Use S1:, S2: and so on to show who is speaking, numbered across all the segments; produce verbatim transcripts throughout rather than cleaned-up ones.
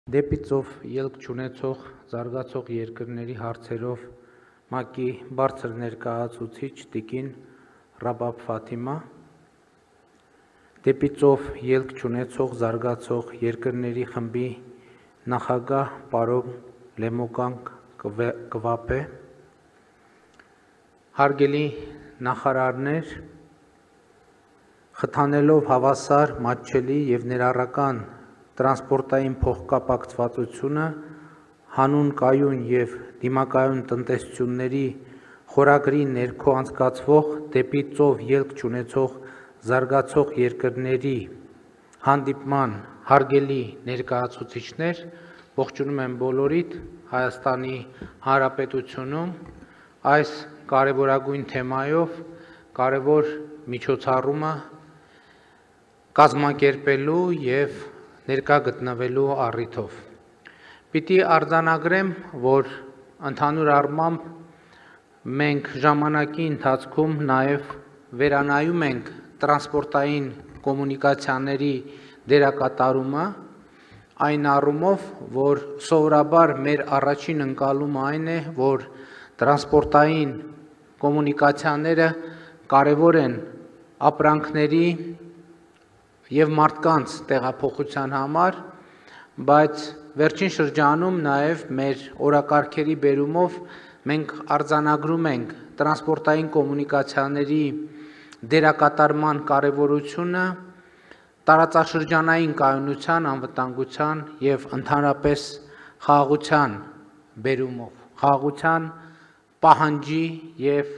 S1: Դեպի ծով ելք չունեցող զարգացող երկրների հարցերով ՄԱԿ-ի բարձր ներկայացուցիչ տիկին Ռաբաբ Ֆաթիմա, դեպի ծով ելք չունեցող զարգացող երկրների խմբի նախագահ պարոն Լեմոկան Կվապե, հարգելի նախարարներ, խթանելով հավասար, մատչելի և ներառական տրանսպորտային փոխկապակցվածությունը, հանուն կայուն և դիմակայուն տնտեսությունների խորագրի ներքո անցկացվող դեպի ծով ելք չունեցող զարգացող երկրների հանդիպման հարգելի ներկայացուցիչներ, ողջունում եմ բոլորիդ Հայաստանի Հանրապետությունում այս կարևորագույն թեմայով կարևոր միջոցառումը կազմակերպելու և ներկա գտնվելու առիթով։ Պիտի արձանագրեմ, որ ընդհանուր առմամբ մենք ժամանակի ընթացքում նաև վերանայում ենք տրանսպորտային կոմունիկացիաների դերակատարումը, այն առումով, որ սովորաբար մեր առաջին ընկալումը այն է, որ տրանսպորտային կոմունիկացիաները կարևոր են ապրանքների և մարդկանց տեղափոխության համար, բայց վերջին շրջանում նաև մեր օրակարգերի բերումով մենք արձանագրում ենք տրանսպորտային կոմունիկացիաների դերակատարման կարևորությունը տարածաշրջանային կայունության, անվտանգության և ընդհանրապես խաղաղության բերումով, խաղաղության պահանջի և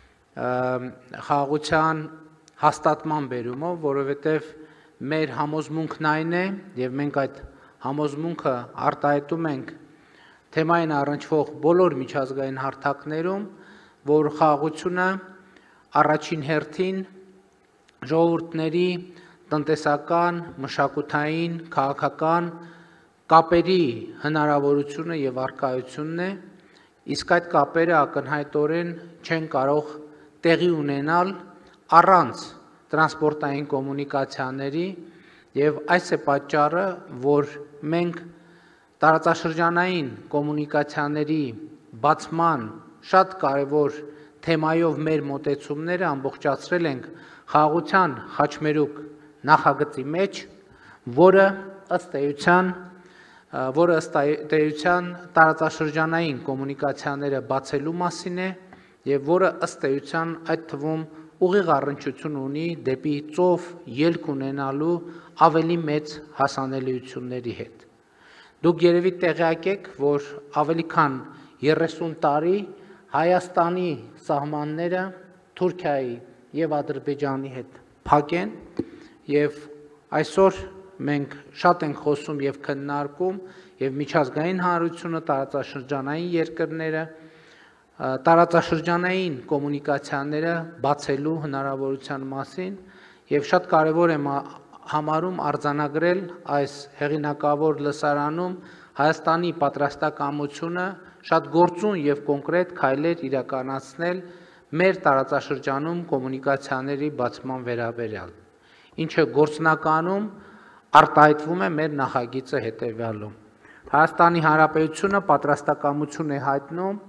S1: խաղաղության հաստատման բերումով, որովհետև մեր համոզմունքն այն է, և մենք այդ համոզմունքը արտահայտում ենք թեմային առնչվող բոլոր միջազգային հարթակներում, որ խաղաղությունը առաջին հերթին ժողովուրդների տնտեսական, մշակութային, քաղաքական կապերի հնարավորությունը և առկայությունն է, իսկ այդ կապերը ակնհայտորեն չեն կարող տեղի ունենալ առանց տրանսպորտային կոմունիկացիաների, և այս է պատճառը, որ մենք տարածաշրջանային կոմունիկացիաների բացման շատ կարևոր թեմայով մեր մոտեցումները ամբողջացրել ենք խաղաղության խաչմերուկ նախագծի մեջ, որը ըստ էության, որը ըստ էության տարածաշրջանային կոմունիկացիաները բացելու մասին է և որը ըստ էության այդ թվում ուղիղ առնչություն ունի դեպի ծով ելք ունենալու ավելի մեծ հասանելիությունների հետ։ Դուք երևի տեղյակ եք, որ ավելի քան երեսուն տարի Հայաստանի սահմանները Թուրքիայի և Ադրբեջանի հետ փակ են, և այսօր մենք շատ ենք խոսում և քննարկում և միջազգային հանրությունը, տարածաշրջանային երկրները, տարածաշրջանային կոմունիկացիաները բացելու հնարավորության մասին և շատ կարևոր եմ համարում արձանագրել այս հեղինակավոր լսարանում Հայաստանի պատրաստակամությունը շատ գործուն և կոնկրետ քայլեր իրականացնել մեր տարածաշրջանում կոմունիկացիաների բացման վերաբերյալ, ինչը գործնականում արտահայտվում է մեր նախագիծը հետևյալում. Հայաստանի Հանրապետությունը պատրաստակամություն է հայտնում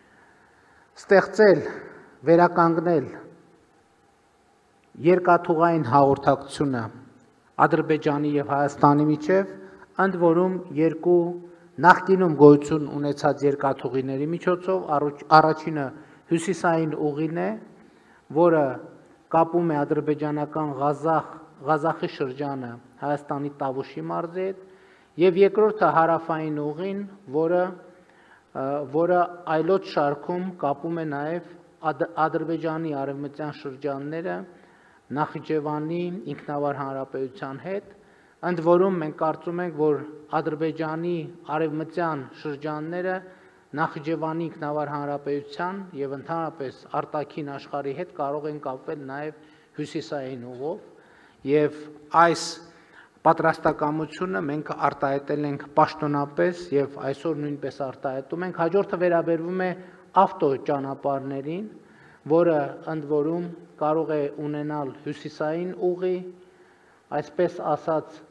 S1: ստեղծել, վերականգնել երկաթուղային հաղորդակցությունը Ադրբեջանի և Հայաստանի միջև, ընդ որում երկու նախկինում գոյություն ունեցած երկաթուղիների միջոցով, առաջինը հյուսիսային ուղին է, որը կապում է ադրբեջանական Ղազախի շրջանը Հայաստանի Տավուշի մարզի հետ, և երկրորդը հարավային ուղին, որը այլոց շարքում կապում է նաև Ադրբեջանի արևմտյան շրջանները Նախիջևանի ինքնավար հանրապետության հետ, ընդ որում մենք կարծում ենք, որ Ադրբեջանի արևմտյան շրջանները Նախիջևանի ինքնավար հանրապետության և ընդհանրապես արտաքին աշխարհի հետ կարող են կապվել նաև հյուսիսային ուղով, և այս պատրաստակամությունը մենք արտահայտել ենք պաշտոնապես և այսօր նույնպես արտահայտում ենք։ Հաջորդը վերաբերվում է ավտոճանապարհներին, որը ընդ որում կարող է ունենալ հյուսիսային ուղի, այսպես ասած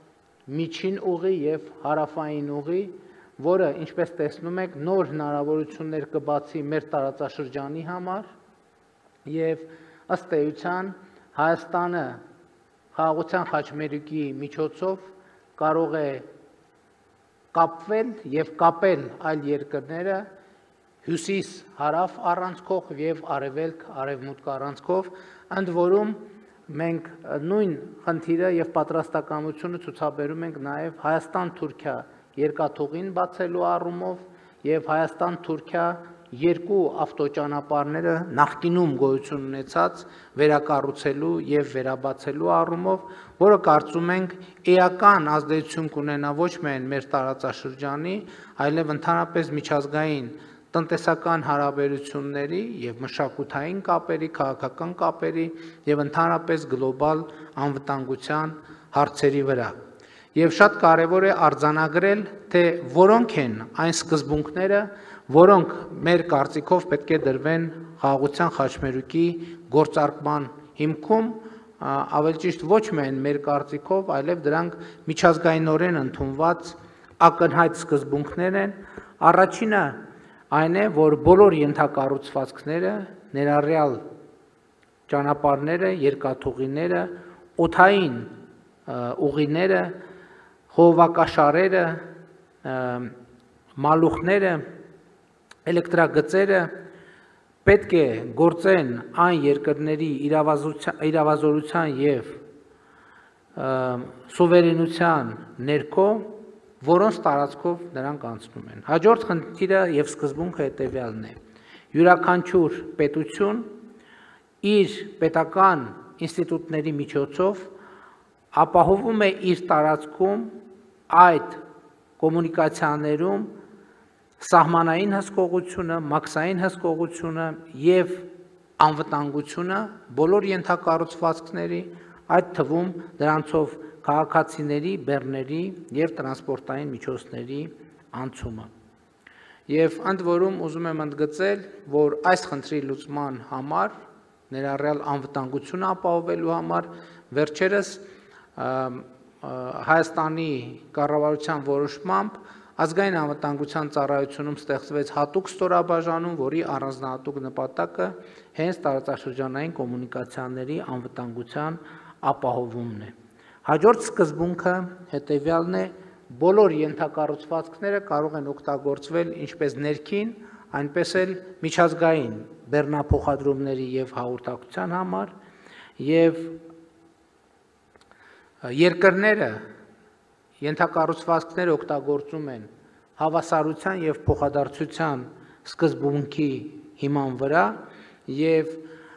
S1: միջին ուղի եւ հարավային ուղի, որը ինչպես տեսնում եք նոր հնարավորություններ կբացի մեր տարածաշրջանի համար եւ ըստ էության Հայաստանը խաղաղության խաչմերուկի միջոցով կարող է կապվել եւ կապել այլ երկրները հյուսիս հարավ առանցքով եւ արևելք արևմուտք առանցքով, ընդ որում մենք նույն խնդիրը եւ պատրաստակամությունը ցուցաբերում ենք նաեւ Հայաստան-Թուրքիա երկաթուղին բացելու առումով եւ Հայաստան-Թուրքիա երկու ավտոճանապարհները նախկինում գոյություն ունեցած վերակառուցելու եւ վերաբացելու առումով, որը կարծում ենք էական ազդեցություն կունենա ոչ միայն մեր տարածաշրջանի, այլև ընդհանրապես միջազգային տնտեսական հարաբերությունների եւ մշակութային կապերի, քաղաքական կապերի եւ ընդհանրապես գլոբալ անվտանգության հարցերի վրա։ Եվ շատ կարևոր է արձանագրել, թե որոնք են այն սկզբունքները, որոնք մեր կարծիքով պետք է դրվեն խաղաղության խաչմերուկի գործարկման հիմքում, ավելի ճիշտ ոչ միայն մեր կարծիքով, այլև դրանք միջազգայինորեն ընդունված ակնհայտ սկզբունքներ են։ Առաջինը այն է, որ բոլոր ենթակառուցվածքները, ներառյալ ճանապարհները, երկաթուղիները, օդային ուղիները, խողովակաշարերը, մալուխները, էլեկտրագծերը պետք է գործեն այն երկրների իրավազորության եւ սուվերենության ներքո, որոնց տարածքով նրանք անցնում են։ Հաջորդ խնդիրը եւ սկզբունքը հետեւյալն է. յուրաքանչյուր պետություն իր պետական ինստիտուտների միջոցով ապահովում է իր տարածքում այդ կոմունիկացիաներում սահմանային հսկողությունը, մաքսային հսկողությունը եւ անվտանգությունը բոլոր ենթակառուցվածքների, այդ թվում դրանցով քաղաքացիների, բեռների եւ տրանսպորտային միջոցների անցումը։ Եվ ընդ որում ուզում եմ ընդգծել, որ այս խնդրի լուծման համար, ներառյալ անվտանգությունը ապահովելու համար, վերջերս Հայաստանի կառավարության որոշմամբ ազգային անվտանգության ծառայությունում ստեղծվեց հատուկ ստորաբաժանում, որի առանձնահատուկ նպատակը հենց տարածաշրջանային կոմունիկացիաների անվտանգության ապահովումն է։ Հաջորդ սկզբունքը հետևյալն է. բոլոր ենթակառուցվածքները կարող են օգտագործվել ինչպես ներքին, այնպես էլ միջազգային բեռնափոխադրումների եւ հաղորդակցության համար, եւ երկրները ենթակառուցվածքները օգտագործում են հավասարության եւ փոխադարձության սկզբունքի հիման վրա եւ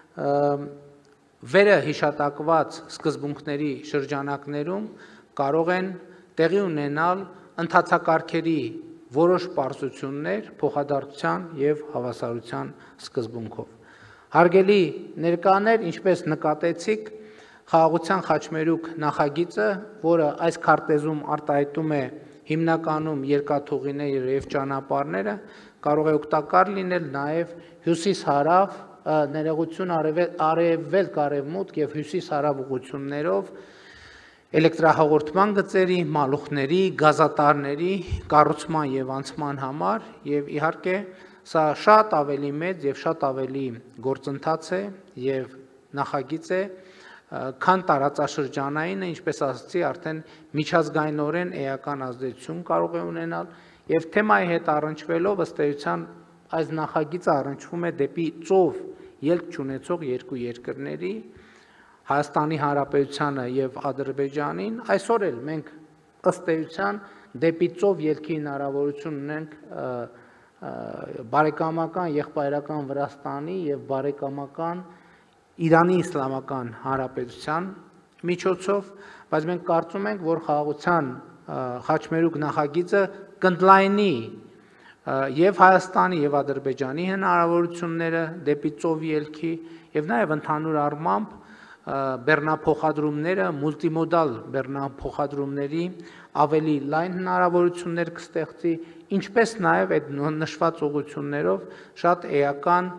S1: վերը հիշատակված սկզբունքների շրջանակներում կարող են տեղի ունենալ ընթացակարգերի որոշ պարզություններ փոխադարձության եւ հավասարության սկզբունքով։ Հարգելի ներկաներ, ինչպես նկատեցիք, խաղաղության խաչմերուկ նախագիծը, որը այս քարտեզում արտահայտում է հիմնականում երկաթուղիները եւ ճանապարհները, կարող է օգտակար լինել նաեւ հյուսիս-հարավ, ներողություն արևելք-արևմուտք եւ հյուսիս-հարավ ուղղություններով էլեկտրահաղորդման գծերի, մալուխների, գազատարների կառուցման եւ անցման համար եւ իհարկե սա շատ ավելի մեծ եւ շատ ավելի գործընթաց է եւ նախագիծ է, քան տարածաշրջանայինը, ինչպես ասացի, արդեն միջազգայինորեն էական ազդեցություն կարող է ունենալ եւ թեմայի հետ առնչվելով ըստ էության այս նախագիծը առնչվում է դեպի ծով ելք չունեցող երկու երկրների, Հայաստանի Հանրապետությանը եւ Ադրբեջանին, այսօր էլ մենք ըստ էության դեպի ծով ելքի հնարավորություն ունենք բարեկամական եղբայրական Վրաստանի եւ բարեկամական Իրանի Իսլամական Հանրապետության միջոցով, բայց մենք կարծում ենք, որ խաղաղության խաչմերուկ նախագիծը կընդլայնի եւ Հայաստանի եւ Ադրբեջանի հնարավորությունները դեպի ծով ելքի եւ նաեւ ընդհանուր առմամբ բեռնափոխադրումները, մուլտիմոդալ բեռնափոխադրումների ավելի լայն հնարավորություններ կստեղծի, ինչպես նաեւ այդ նշված ուղղություններով շատ էական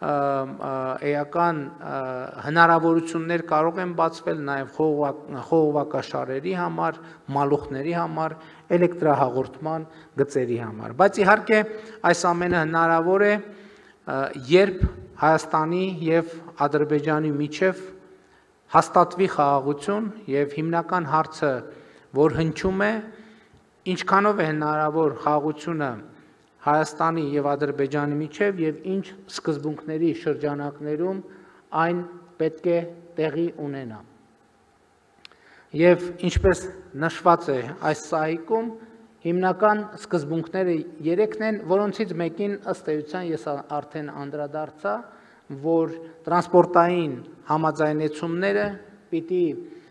S1: էական հնարավորություններ կարող են բացվել նաև խողովակաշարերի համար, մալուխների համար, էլեկտրահաղորդման գծերի համար։ Բայց իհարկե այս ամենը հնարավոր է, երբ Հայաստանի եւ Ադրբեջանի միջև հաստատվի խաղաղություն եւ հիմնական հարցը, որ հնչում է, ինչքանով է հնարավոր խաղաղությունը Հայաստանի եւ Ադրբեջանի միջև եւ ինչ սկզբունքների շրջանակներում այն պետք է տեղի ունենա։ Եվ ինչպես նշված է այս սահիկում, հիմնական սկզբունքները երեքն են, որոնցից մեկին ըստ էության ես արդեն անդրադարձա, որ տրանսպորտային համաձայնեցումները պիտի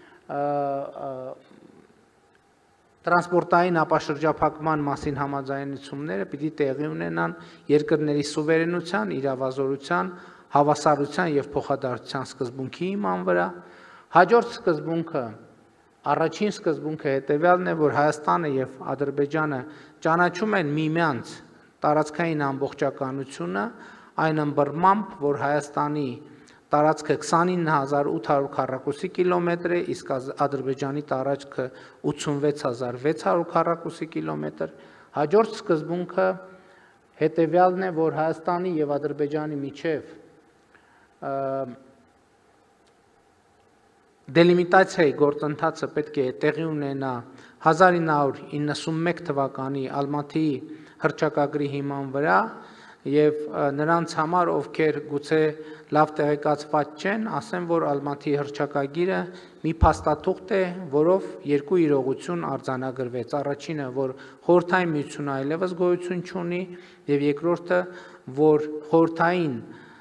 S1: Տրանսպորտային ապաշրջափակման մասին համաձայնությունները պիտի տեղի ունենան երկրների սուվերենության, իրավազորության, հավասարության եւ փոխադարձության սկզբունքի հիման վրա։ Հաջորդ սկզբունքը, առաջին սկզբունքը հետեւյալն է, որ Հայաստանը եւ Ադրբեջանը ճանաչում են միմյանց տարածքային ամբողջականությունը, այն ըմբռնմամբ, որ Հայաստանի տարածքը քսանինը հազար ութ հարյուր քառակուսի կիլոմետր է, իսկ Ադրբեջանի տարածքը ութսունվեց հազար վեց հարյուր քառակուսի կիլոմետր։ Հաջորդ սկզբունքը հետևյալն է, որ Հայաստանի եւ Ադրբեջանի միջև դելիմիտացիայի գործընթացը պետք է տեղի ունենա հազար ինը հարյուր իննսունմեկ թվականի Ալմաթիի հռչակագրի հիման վրա եւ նրանց համար, ովքեր գուցե լավ տեղեկացված չեն, ասեմ, որ Ալմաթիի հռչակագիրը մի փաստաթուղթ է, որով երկու իրողություն արձանագրվեց։ Առաջինը, որ խորհրդային միությունը այլևս գոյություն չունի, եւ երկրորդը, որ խորհրդային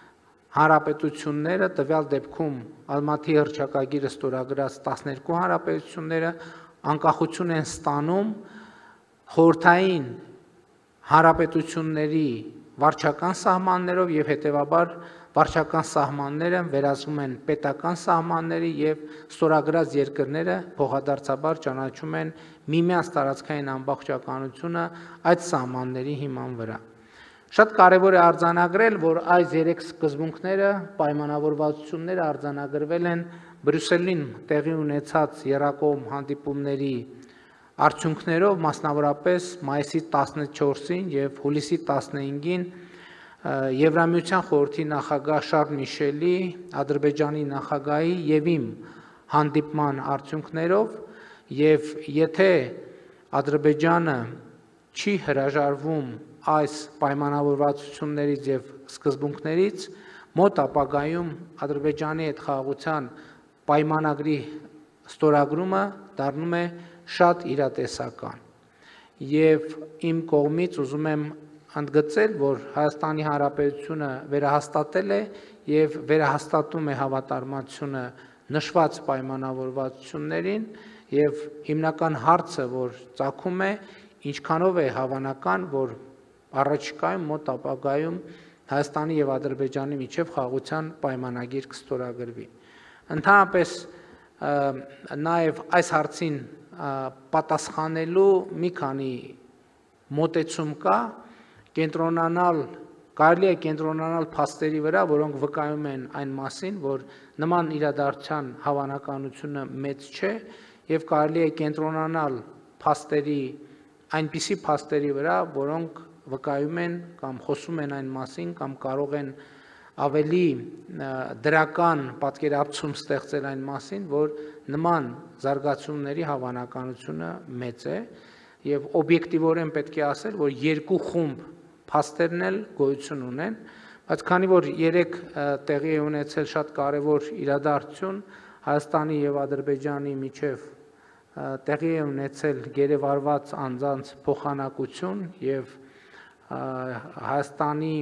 S1: հանրապետությունները, տվյալ դեպքում Ալմաթիի հռչակագիրը ստորագրած տասներկու հանրապետությունները անկախություն են ստանում խորհրդային հանրապետությունների վարչական սահմաններով եւ հետեւաբար վարչական սահմանները վերածվում են պետական սահմանների եւ ստորագրած երկրները փոխադարձաբար ճանաչում են միմյանց տարածքային ամբողջականությունը այդ սահմանների հիման վրա։ Շատ կարևոր է արձանագրել, որ այս երեք սկզբունքները, պայմանավորվածությունները արձանագրվել են Բրյուսելին տեղի ունեցած եռակողմ հանդիպումների արդյունքներով, մասնավորապես մայիսի տասնչորսին եւ հուլիսի տասնհինգին Եվրամիության խորհրդի նախագահ Շարլ Միշելի, Ադրբեջանի նախագահի եւ իմ հանդիպման արդյունքներով, եւ եթե Ադրբեջանը չի հրաժարվում այս պայմանավորվածություններից եւ սկզբունքներից, մոտ ապագայում Ադրբեջանի հետ խաղաղության պայմանագրի ստորագրումը դառնում է շատ իրատեսական։ Եվ իմ կողմից ուզում եմ ընդգծել, որ Հայաստանի Հանրապետությունը վերահաստատել է եւ վերահաստատում է հավատարմությունը նշված պայմանավորվածություններին եւ հիմնական հարցը, որ ծագում է, ինչքանով է հավանական, որ առաջիկայում մոտ ապագայում Հայաստանի եւ Ադրբեջանի միջև խաղաղության պայմանագիր կստորագրվի։ Ընդհանրապես նաեւ այս հարցին պատասխանելու մի քանի մոտեցում կա, կենտրոնանալ, կարելի է կենտրոնանալ փաստերի վրա, որոնք վկայում են այն մասին, որ նման իրադարձության հավանականությունը մեծ չէ եւ կարելի է կենտրոնանալ փաստերի, այնպիսի փաստերի վրա, որոնք վկայում են կամ խոսում են այն մասին կամ կարող են ավելի դրական պատկերացում ստեղծել այն մասին, որ նման զարգացումների հավանականությունը մեծ է եւ օբյեկտիվորեն պետք է ասել, որ երկու խումբ փաստերն էլ գոյություն ունեն, բայց քանի որ երեք տեղի է ունեցել շատ կարևոր իրադարձություն Հայաստանի եւ Ադրբեջանի միջև տեղի է ունեցել գերեվարված անձանց փոխանակություն եւ Հայաստանի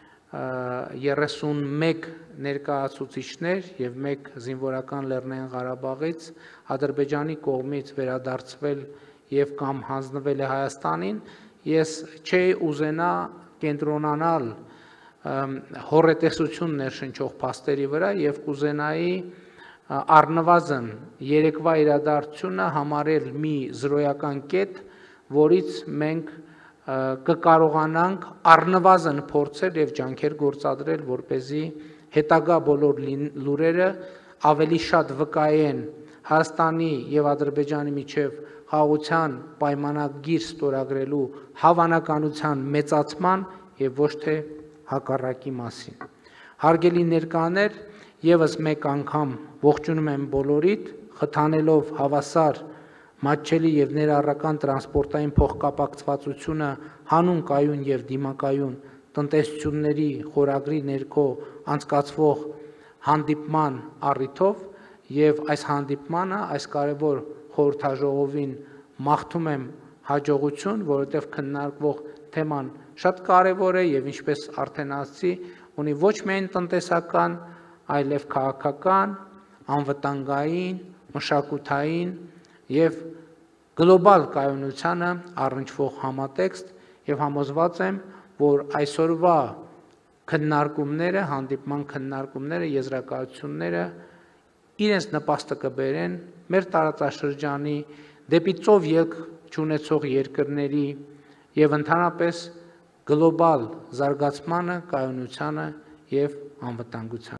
S1: երեսունմեկ ներկայացուցիչներ եւ մեկ զինվորական Լեռնային Ղարաբաղից Ադրբեջանի կողմից վերադարձվել եւ կամ հանձնվել է Հայաստանին, ես չէի ուզենա կենտրոնանալ հոռետեսություն ներշնչող փաստերի վրա եւ կուզենայի առնվազն երեկվա իրադարձությունը համարել մի զրոյական կետ, որից մենք կկարողանանք առնվազն փորձել եւ ջանքեր գործադրել, որպեսզի հետագա բոլոր լուրերը ավելի շատ վկայեն Հայաստանի եւ Ադրբեջանի միջև խաղաղության պայմանագիր ստորագրելու հավանականության մեծացման եւ ոչ թե հակառակի մասին։ Հարգելի ներկաներ, եւս մեկ անգամ ողջունում եմ բոլորիդ, խթանելով հավասար մատչելի եւ ներառական տրանսպորտային փոխկապակցվածությունը հանուն կայուն եւ դիմակայուն տնտեսությունների խորագրի ներքո անցկացվող հանդիպման առիթով եւ այս հանդիպմանը այս կարևոր խորհրդաժողովին մաղթում եմ հաջողություն, որովհետեւ քննարկվող թեման շատ կարևոր է եւ ինչպես արդեն ասացի, ունի ոչ միայն տնտեսական, այլև քաղաքական, անվտանգային, մշակութային եւ գլոբալ կայունությանը առնչվող համատեքստ եւ համոզված եմ, որ այսօրվա քննարկումները, հանդիպման քննարկումները, եզրակացությունները իրենց նպաստը կբերեն մեր տարածաշրջանի դեպի ծով ելք չունեցող երկրների եւ ընդհանրապես գլոբալ զարգացմանը, կայունությանը եւ անվտանգությանը։